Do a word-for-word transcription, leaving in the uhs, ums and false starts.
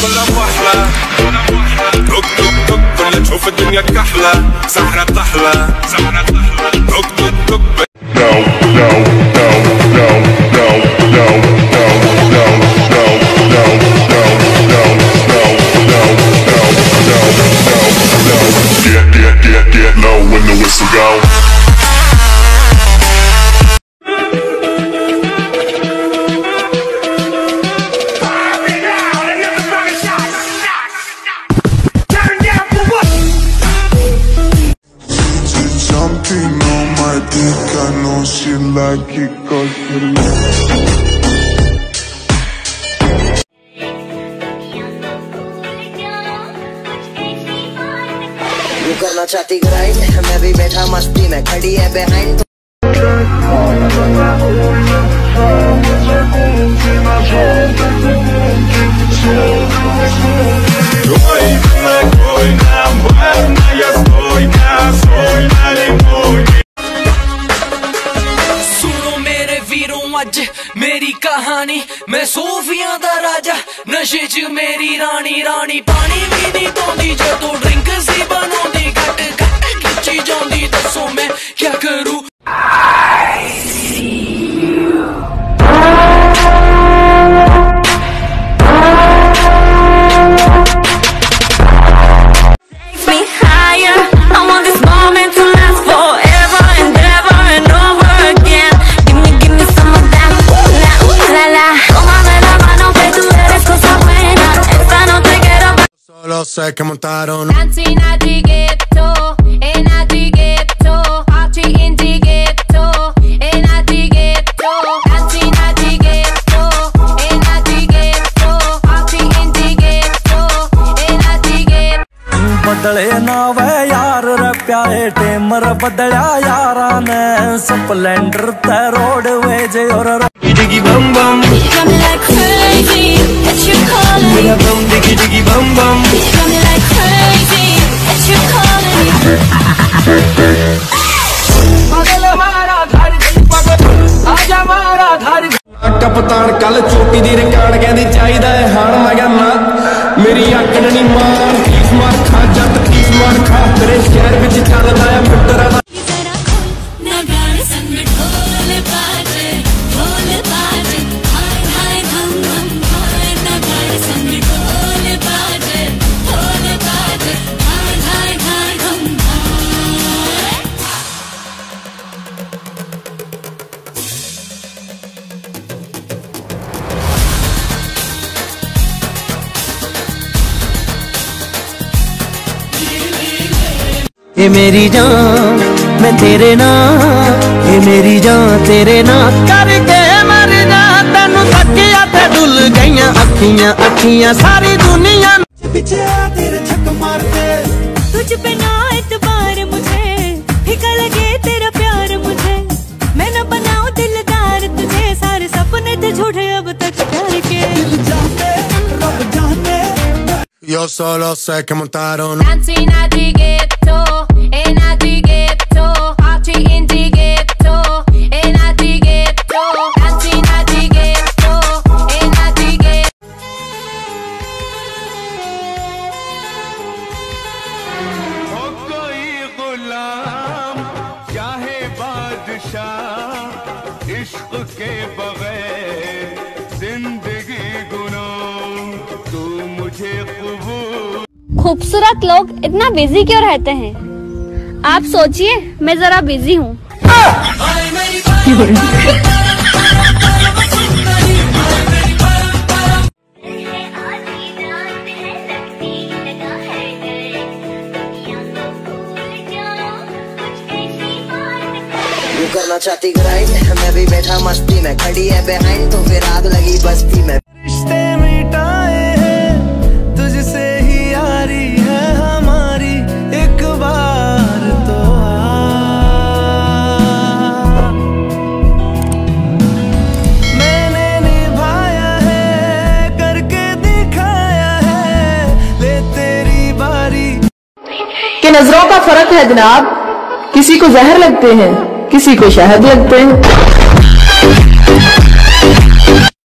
ولا محلى دوق دوق دوق ولا تشوف الدنيا كحلة سحرة طحلة سحرة طحلة دوق دوق دوق Get, get, get, get low when the whistle go. Something on my dick, I know she like it 'cause she करना चाहती grind मैं भी बैठा मस्ती में खड़ी है बिहाइंड सुनो मेरे वीरों अज मेरी कहानी मैं सूफियां दा राजा नशे च मेरी रानी रानी पानी भी नहीं पौंदी जो तू ड्रिंक सी बनौंदी घट घट खिंची जांदी दसो मैं क्या करूं Solo sé que montaron Dancing at the ghetto, in at the ghetto, party in the ghetto, in at the ghetto, dancing at the ghetto, in at the ghetto, party in the ghetto, in at the ghetto. बदले ना वे यार रे प्यारे tamer बदला यारा ने Splendor ते road veg और डिगी बम बम Got me like crazy, that you're calling me. मेरा बम डिगी डिगी बम बम Got me like crazy, that you're calling me. पागल हमारा धार पागल आजा हमारा धार कप्तान कल चोटी दी रिकार्ड कहंदी चाहिदा है हाण मैं क्या ना मेरी आकड़ नहीं मार तीस मार खा जट तीस मार खा तेरे शहर विच चलदा है मित्रा दा जरा खोल ना गाने संग में ढोल बाजे ढोल बाजे हाय हाय धम धम हाय ना गाने संग में ढोल बाजे ढोल बाजे हाय हाय हाय धम धम ये मेरी जान मैं तेरे नाम ये मेरी जान तेरे नाम करके मर जा तेनू तकिया ते डुल गईयां अखियां अखियां सारी दुनिया पीछे तेरे छक मारते तुझ पे ना एतबार मुझे फीका लगे तेरा प्यार मुझे मैं न बनाऊं दिलदार तुझे सारे सपने थे झूठे अब तक डर के जाने रब जाने Yo solo sé que montaron Dancing at the ghetto, in at the ghetto, party in the ghetto, in at the ghetto, dancing at the ghetto, in at the ghetto. हो कोई गुलाम चाहे बादशाह इश्क के बगैर जिंदगी गुनाह तू मुझे कबूल खूबसूरत लोग इतना बिजी क्यों रहते हैं? आप सोचिए, मैं जरा बिजी हूँ। यू करना चाहती ग्राइंड मैं भी बैठा मस्ती में खड़ी है बिहाइंड तो फिर आग लगी बस्ती में रिश्ते मिटाए हैं तुझसे ही यारी है हमारी एक बार तो आ मैंने निभाया है करके दिखाया है ले तेरी बारी कि नजरों का फर्क है जनाब, किसी को जहर लगते हैं किसी को शहद लगते हैं।